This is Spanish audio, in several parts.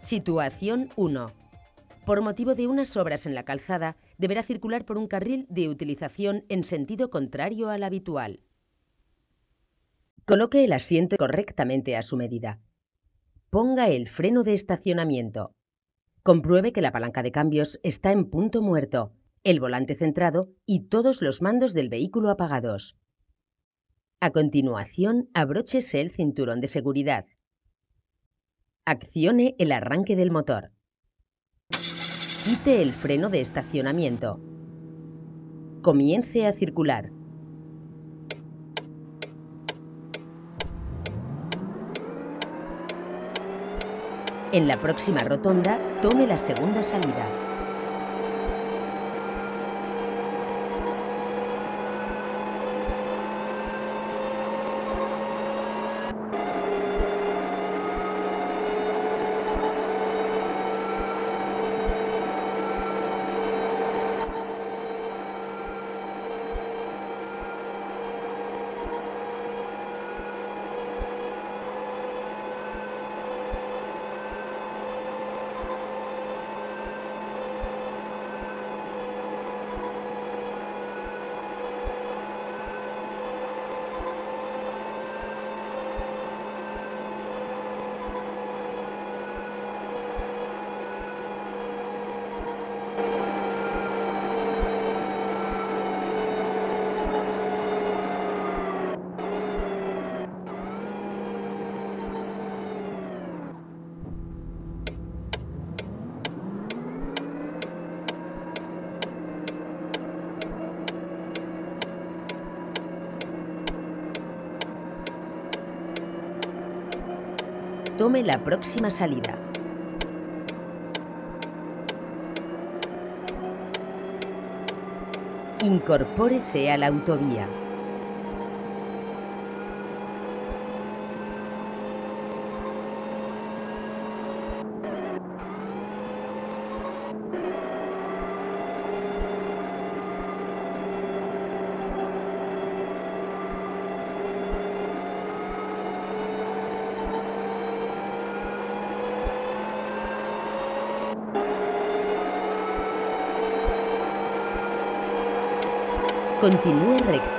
Situación 1. Por motivo de unas obras en la calzada, deberá circular por un carril de utilización en sentido contrario al habitual. Coloque el asiento correctamente a su medida. Ponga el freno de estacionamiento. Compruebe que la palanca de cambios está en punto muerto, el volante centrado y todos los mandos del vehículo apagados. A continuación, abróchese el cinturón de seguridad. Accione el arranque del motor. Quite el freno de estacionamiento. Comience a circular. En la próxima rotonda, tome la segunda salida. Tome la próxima salida. Incorpórese a la autovía. Continúe recto.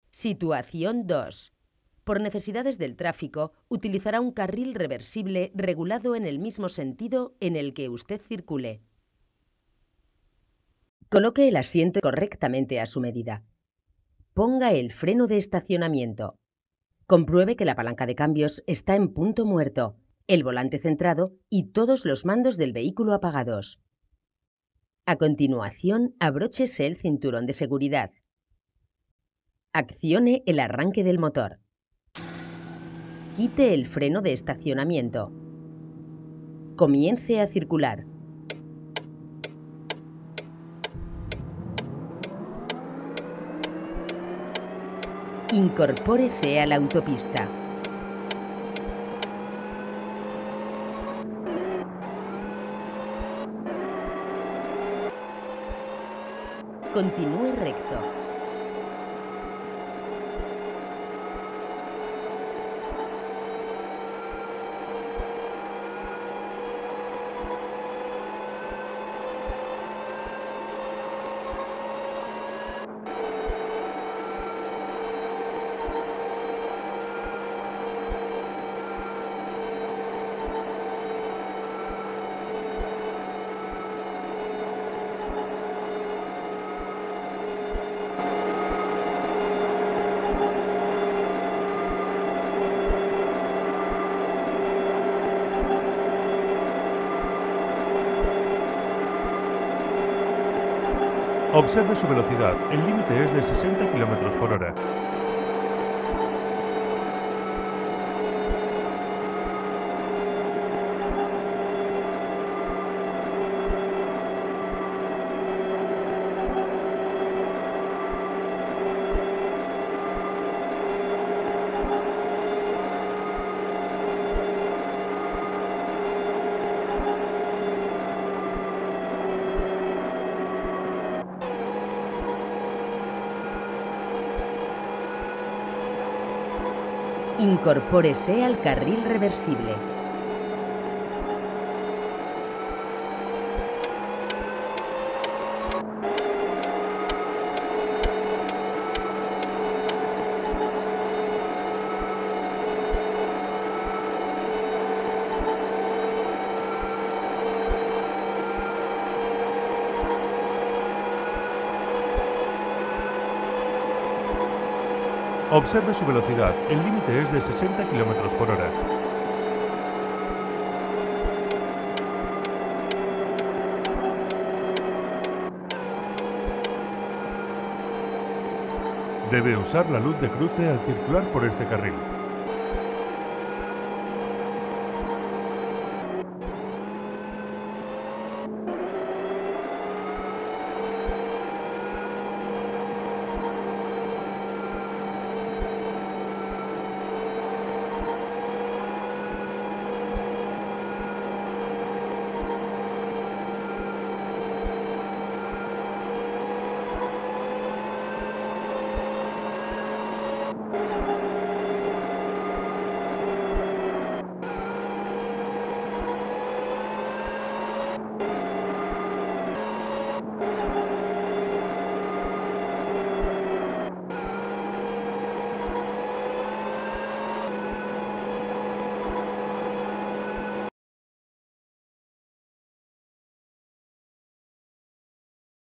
Situación 2. Por necesidades del tráfico, utilizará un carril reversible regulado en el mismo sentido en el que usted circule. Coloque el asiento correctamente a su medida. Ponga el freno de estacionamiento. Compruebe que la palanca de cambios está en punto muerto, el volante centrado y todos los mandos del vehículo apagados. A continuación, abróchese el cinturón de seguridad. Accione el arranque del motor. Quite el freno de estacionamiento. Comience a circular. Incorpórese a la autopista. Continúe recto. Observe su velocidad, el límite es de 60 km por hora. Incorpórese al carril reversible. Observe su velocidad, el límite es de 60 km por hora. Debe usar la luz de cruce al circular por este carril.